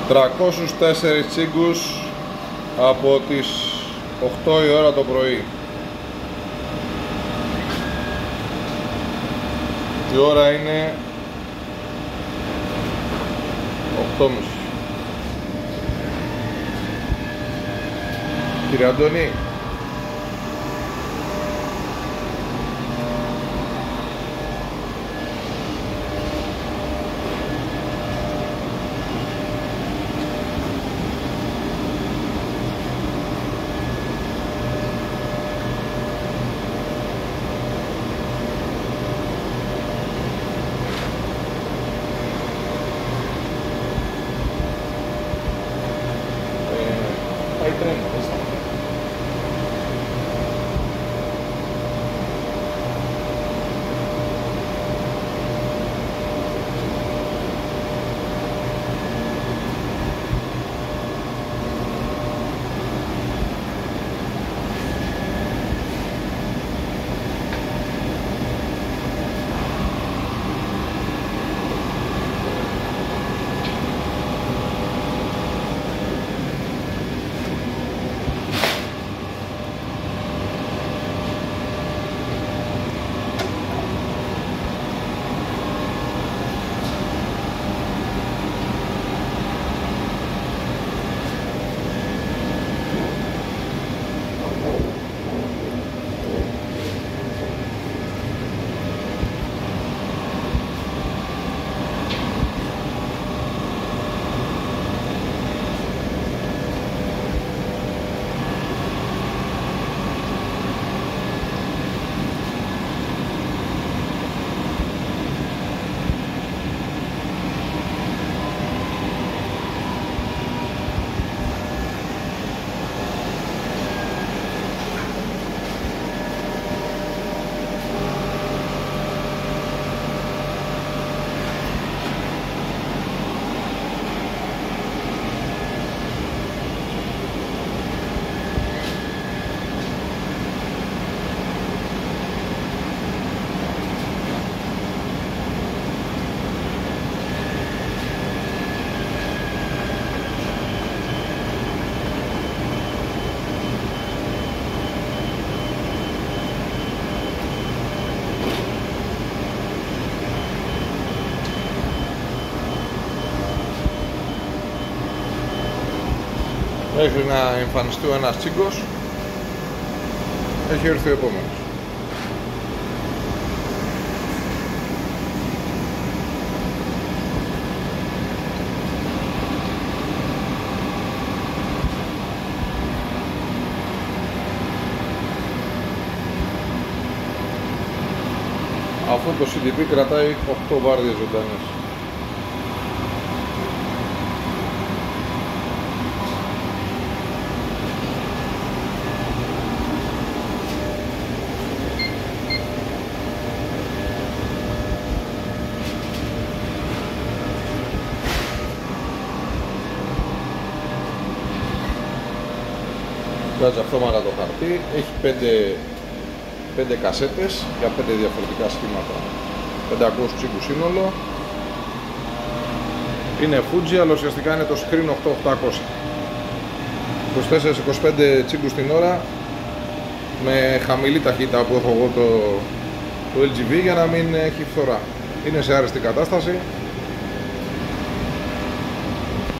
304 τσίγκους από τις 8 η ώρα το πρωί. Η ώρα είναι 8:30. Κύριε Αντώνη, πάει τρένο, δεν σταματάει. Μέχρι να εμφανιστεί ο ένας τσίγκος, έχει έρθει ο επόμενος. Αυτό το CDP κρατάει 8 βάρδιες ζωντανές. Βγάζει αυτόματα το χαρτί, έχει 5 κασέτες για 5 διαφορετικά σχήματα, 500 τσίγκους σύνολο. Είναι Fuji, αλλά ουσιαστικά είναι το Screen 8800. 24-25 τσίγκους την ώρα με χαμηλή ταχύτητα που έχω εγώ το LGV για να μην έχει φθορά. Είναι σε άρεστη κατάσταση.